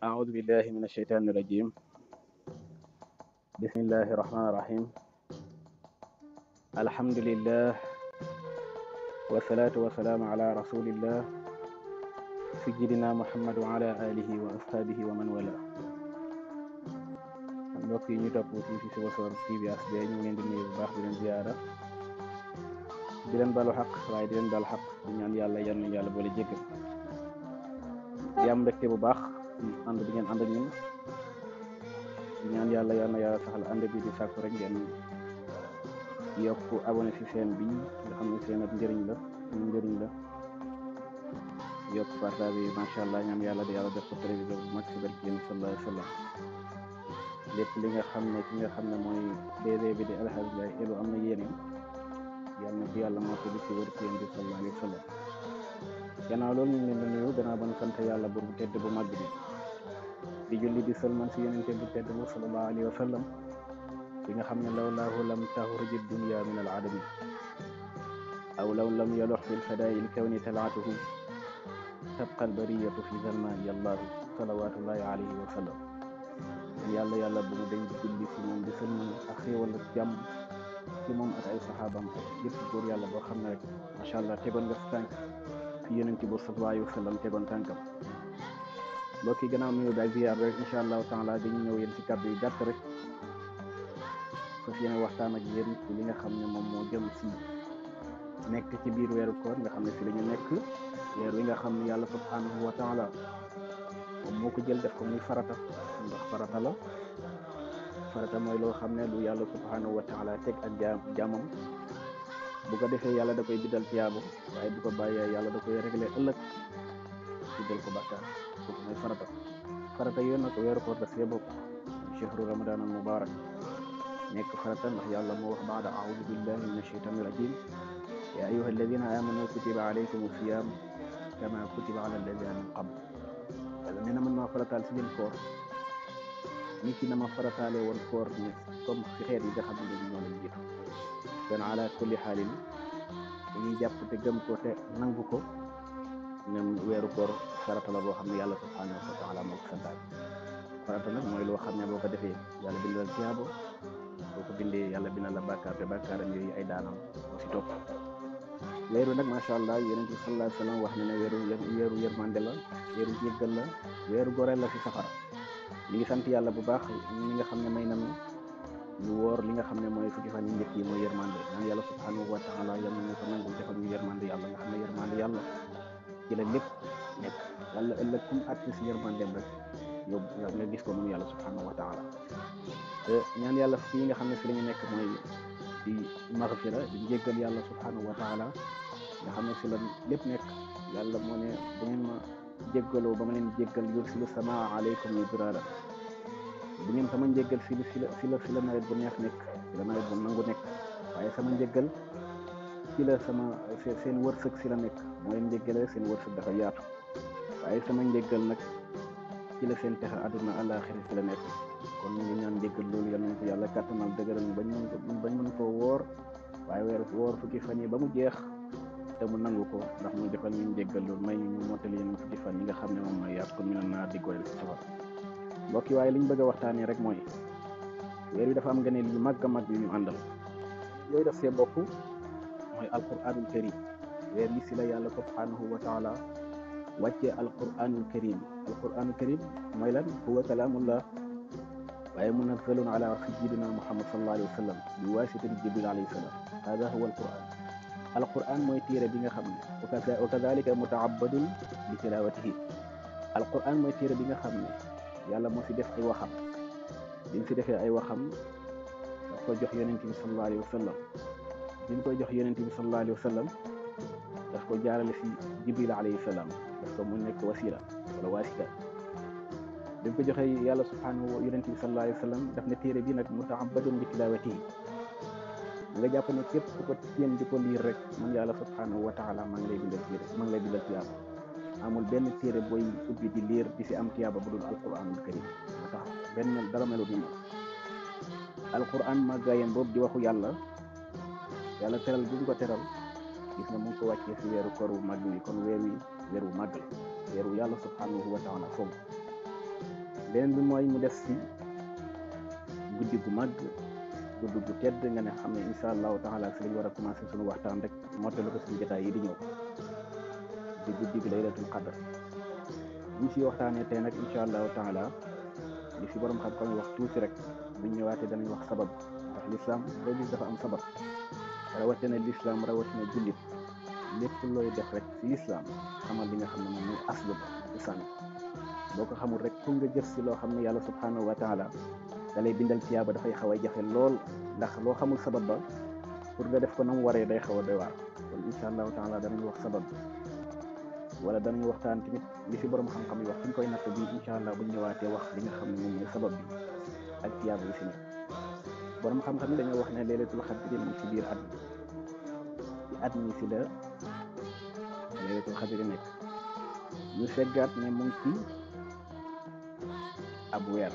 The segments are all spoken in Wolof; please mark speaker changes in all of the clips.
Speaker 1: أعوذ بالله من الشيطان الرجيم. بسم الله الرحمن الرحيم. الحمد لله والصلاة والسلام على رسول الله سيدنا محمد وعلى آله وأصحابه ومن والاه. mbokk yi ñu topp fii ci Sibassor TV HD ñu ngi leen di nuyu bu baax di leen ziyaara di leen balu xaq waaye di leen balu xaq di ñaan yàlla yal na yàlla boole jéggal di am mbégte bu baax ànd bi ngeen ànd ak ñun di ñaan yàlla yal na yàlla saxal ànd bi di sàkku rek ngeen yokk abonné ci chaîne bi nga xam ne seen ab njëriñ la suñu njëriñ la yokk partage yi macha allah ñaan yàlla di yàlla def ko télévision bu mag ci barke yéen sallallahu alayhi wa sallam lépp li nga xam ne ki nga xam ne mooy DG bi di alhamdulilah elu am na yéene yal na ci yàlla moo ko ci wër ci yéen bi sallallahu alayhi wa sallam gannaaw loolu ñu leen di nuyu gannaaw ba ñu sant yàlla bu tedd bu mag bi di julli di sëlman si yonente bu tedd bu sallallahu alayhi wa sallam bi nga xam ne lawlaahu lam taxruji dunya min al adami aw law lam yalox fi lfadaai lkawni talaatuhu tabqa albariyatu fi zalmani allahu salawatullahi alayhi wa sallam yàlla bu mu dañ di julli si moom di sëlman ak xéewal ak jàmm ci moom ak ay saxaabam ak yëpp góor yàlla boo xam ne rek macha allah tegoon nga si tànk fi yonente bu sallallahu alayhi wa sallam tegoon tànkam mbokk yi gannaaw nuyu ak ziyaar rek incha allahu taala dañu ñëw yéen ci kàddu yu gàtt rek fas yéene waxtaan ak yéen ci li nga xam ne moom moo jëm si nekk ci biir weeru koor nga xam ne fi la ñu nekk weer wi nga xam ne yàlla subhanahu wa taala moom moo ko jël def ko muy farata ndax farata la farata mooy loo xam ne lu yàlla subhanahu wa taala teg ak jaamam bu ko defee yàlla da koy biddal tiyaabo waaye bu ko bàyyee yàlla da koy réglé ëllëg biddal ko bàkkaar kooku mooy farata yooyu nag weeru koor daf see bokk chehru ramadan al mubarak nekk farata ndax yàlla moo wax baada aoudu billahi min asheytan irajim ya ayuha alladina amanu kutiba alaykum siyam kama kutiba ala alladina min qabl yàlla nee na man maa farataal si yéen koor nit ki na ma farataale woon koor ne comme si xeet yi nga xam ne ñoo leen jiitu kon ala kulli xaalin dañuy jàpp te gëm ko te nangu ko nem weeru koor farata la boo xam ne yàlla subhanahu wa taala moo ko santaane farata nag mooy loo xam ne boo ko defee yàlla bindal tiyaabo boo ko bindee yàlla bindal la bàkkaar te bàkkaaram yooyu ay daanam moo si topp weeru nag macha allah yonent bi sallallahu alayhi wa sallam wax na ne weeru yërmande la weeru jéggal la weeru goreel la si safara li ngi sant yàlla bu baax ñi nga xam ne may nañu ñu woor li nga xam ne mooy fukki fan yi njëkk yi mooy yërmande ñaan yàlla subhanahu wa taala yal nañu ko nangul defal ñu yërmande yàlla nga xam ne yërmande yàlla ci la lépp nekk yàlla ëllëg kum àtt si yërmandeem rek nga gis ko moom yàlla subhanahu wa taala ñaan yàlla fii nga xam ne fi la ñu nekk mooy di maghfira di jéggal yàlla subhanahu wa taala nga xam ne fi la lépp nekk yàlla moo ne da ngeen ma jéggaloo ba ma leen jéggal yursilu samaa aleykum midraara bu ngeen sama njéggal fi la nawet bu neex nekk fi la nawet bu nangu nekk waaye sama njéggal fi la sama seen wërsëg si la nekk moo leen njéggalee seen wërsëg dafa yaatu waaye sama njéggal nag ci la seen texe àdduna àllaaxira fi la nekk kon ñu ngi ñaan njéggal loolu yal nañ ko yàlla kàttanal dëgëral bañ mën koo woor waaye woor fukki fan yi ba mu jeex te mu nangu ko ndax mu defal ñu njéggal loolu may ñu mottali yeneen fukki fan yi nga xam ne moom mooy yaat kon mi na naar di goreel si safara mbokk yi waaye li ñu bëgg a waxtaanee rek mooy weer wi dafa am ngëneel yu mag a mag yu ñu àndal yooyu daf see bokk mooy alquranul karim weer wi si la yàlla subhanahu wa taala wàccee alquranul karim mooy lan huwa kalaamullah waaye munazzalun ala sayyidina muhammad sallallahu alayhi wa sallam bi waasitati jibril alayhi salaam hada huwa alquran mooy téere bi nga xam ne wa kadalika mutaabadun bi tilawatihi alquran mooy téere bi nga xam ne yàlla moo si def ay waxam bi mu si defee ay waxam daf ko jox yonent bi sallallahu alayhi wa sallam bi mu koy jox yonent bi sallallahu alayhi wa sallam daf ko jaarale si jibril alayhi salaam daf ko mu nekk wasila wala wasita bi mu ko joxee yàlla subhanahu yonent bi sallallahu alayhi wa sallam daf ne téere bi nag mutaabadun bi tilawatihi nga jàpp ne képp ku ko yéen di ko liir rek man yàlla subhanahu wa taala maa ngi lay bindal tiyaaba amul benn téere booy ubbi di liir di si am tiyaaba bu dul alquranul karim moo tax benn dara melu ni moom alquran màggaayam boobu di waxu yàlla teral bu ñu ko teral gis nga mu ngi ko wàccee si weeru koor bu màgg wi kon weer wu màgg la weeru yàlla subhanahu wa taala foofu beneen bi mooy mu des ci guddi gu màgg guddi gu tedd nga ne xam ne incha allahu taala si lañ war a commencé suñu waxtaan rek mottali ko suñu jotaay yi di ñëw di guddi gi laylatul qadr ñu si waxtaanee tey nag incha allahu taala li si borom xam-xam yi wax tuuti rek buñ ñëwaatee danañ wax sabab ndax lislaam loo gis dafa am sabab rawatina lislaam rawatina jullit lépp looy def rek si lislaam xamal li nga xam ne moom mooy aslu ba ci sànni boo ko xamul rek pour nga jëf si loo xam ne yàlla subhanahu wa taala da lay bindal tiyaaba dafay xaw a jafe lool ndax loo xamul sabab ba pour nga def ko na mu waree day xaw a doy waar kon incha allahu taala danañu wax sabab bi wala danañu waxtaan tamit li si borom xam-xam yi wax fi ñu koy natt bii incha allah buñ ñëwaatee wax li nga xam ne moom mooy sabab bi ak tiyaaba yi si nekk borom xam-xam yi dañoo wax ne laylatul xadri mu si biir at mi ci at mi si la laylatul xadri nekk ñu seggaat ne mu ngi ci ab weer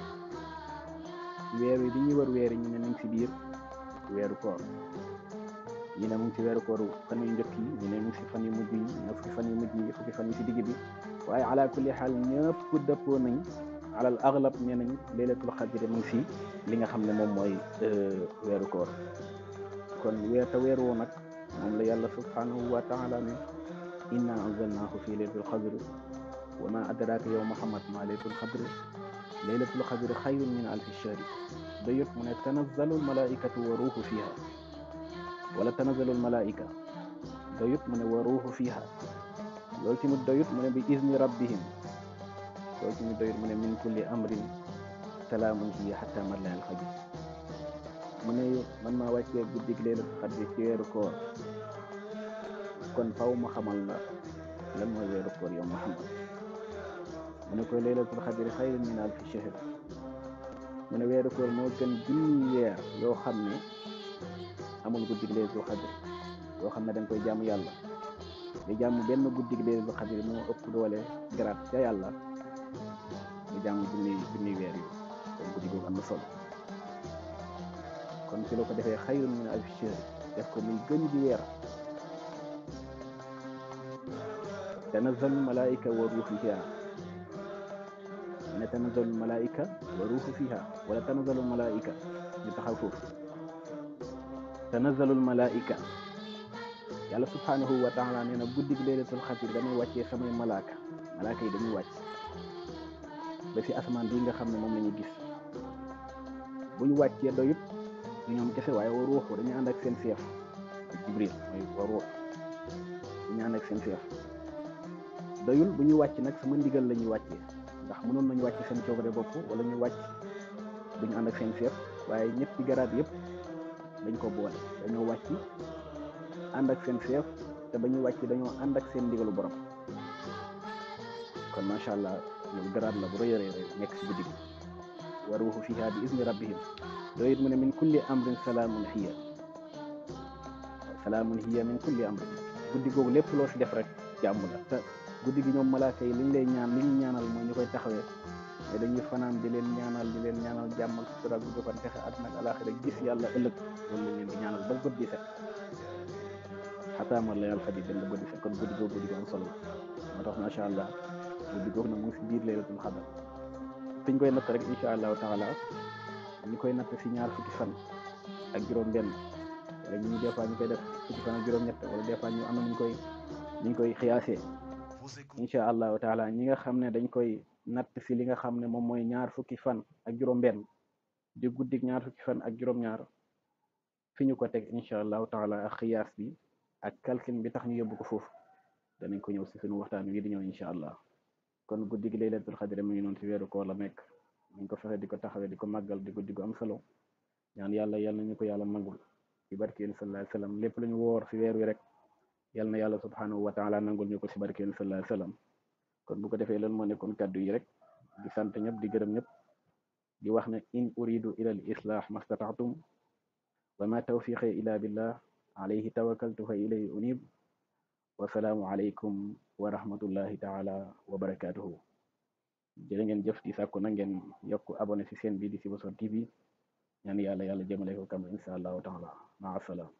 Speaker 1: wi bi ñuy wër weer yi ñu ne mu ngi si biir weeru koor ñu ne mu ngi si weeru koor fan yu njëkk yi ñu ne mu ngi si fan yu mujj yi ñu fukki fan yu mujj yi fukki fan yi si digg bi waaye ala kulli xaal ñëpp dëppoo nañ alal aglab nee nañ laylatul xadri mu ngi si li nga xam ne moom mooy weeru koor kon weer woo nag moom la yàlla subhanahu wa taala ne inna anzalnahu fi laylatul xadri wa ma adraka yow muhammad ma laylatul xadri laylatul xadri xayrun min alfi shahri doyut mu ne tanazzalu almalaikatu wa ruuhu fiha wala tanazzalu almalaika doyut mu ne wa ruuhu fiha loolu tamit doyut mu ne bi izni rabbihim loolu tamit doyut mu ne min kulli amrin salaamun hiya hatta matla al fajr mu ne man maa wàccee guddig laylatul xadri ci weeru koor kon faw ma xamal la lan mooy weeru koor yow muhammad mu ne ko laylatul xadri xayrun min alfi shahr mu ne weeru koor moo gën junni weer yoo xam ne amul guddig laylatul xadri yoo xam ne dañ koy jaamu yàlla di jaamu benn guddig laylatul xadri moo ëpp doole garaat ca yàlla di jaamu junni weer yi kon guddi googu am na solo kon ci la ko defee xayrun min alfi shahr def ko muy gën ji weer tanazzalu malaika wa ruuhu fiha ne tanazzalu malaika wa ruuhu fiha wala tanazzalu malaika ñu taxaw foofu tanazzalu malaika yàlla subhanahu wa taala nee na guddi gi laylatul xadri damay wàccee samay malaaka yi dañuy wàcc ba ci asamaan bii nga xam ne moom la ñuy gis bu ñu wàccee doyut du ñoom kese waaye wa ruuxu dañuy ànd ak seen seef ak jibril mooy wa ruux dañuy ànd ak seen seef doyul bu ñuy wàcc nag sama ndigal la ñuy wàccee ndax mënoon nañu wàcc seen coobare bopp wala ñu wàcc duñu ànd ak seen seef waaye ñetti garaat yëpp dañ ko boole dañoo wàcc ànd ak seen seef te ba ñuy wàcc dañoo ànd ak seen ndigalu borom kon macha allah loolu garaat la bu rëy a rëy nekk si guddi gi wa ruuhu fiha bi izni rabbihim loolu it mu ne min kulli amrin salaamun hiya min kulli amrin guddi googu lépp loo si def rek jàmm la te guddi gi ñoom malaaka yi liñ lay ñaan li ñu ñaanal mooy ñu koy taxawee te dañuy fanaan di leen ñaanal jàmm ak sutura bu jokkoon texe àdduna ak alaaxira gis yàlla ëllëg loolu la leen di ñaanal ba guddi set xataa ma layal fajr dem ba guddi set kon guddi googu guddi gu am solo moo tax macha allah guddi googu nag mu ngi si biir laylatul xadr fi ñu koy natt rek incha allahu taala ñu koy natt si ñaar fukki fan ak juróom-benn wala ñu des fois ñu koy def fukki fan ak juróom-ñett wala des fois ñu am na ñu koy xiyaasee incha allahu taala ñi nga xam ne dañ koy natt si li nga xam ne moom mooy ñaar fukki fan ak juróom-benn di guddik ñaar fukki fan ak juróom-ñaar fi ñu ko teg incha allahu taala ak xiyaas bi ak calcul bi tax ñu yóbbu ko foofu danañ ko ñëw si suñu waxtaan wi di ñëw incha allah kon guddi gi laylatul xadri mu ngi noonu si weeru koor la nekk ñu ko fexe di ko taxawee di ko màggal di guddi gu am solo ñaan yàlla ñu ko yàlla nangul ci barke yéen sallallahu alayhi wasallam lépp lu ñu woor si weer wi rek yal na yàlla subhanahu wa taala nangul ñu ko si barke yéen sallallahu alayhi wasallam kon bu ko defee lan moo nekkoon kàddu yi rek di sant ñëpp di gërëm ñëpp di wax ne in uridu ila al islah mastata'tum wa ma tawfiqi illa billah alayhi tawakkaltu fa ilayhi unib wasalaamu aleykum wa rahmatullahi taala wa barakatuhu jërë ngeen jëf di sàkku na ngeen yokk abonné si seen bi di Sibassor TV ñaan yàlla jëmale ko kam insha allahu taala maa salaam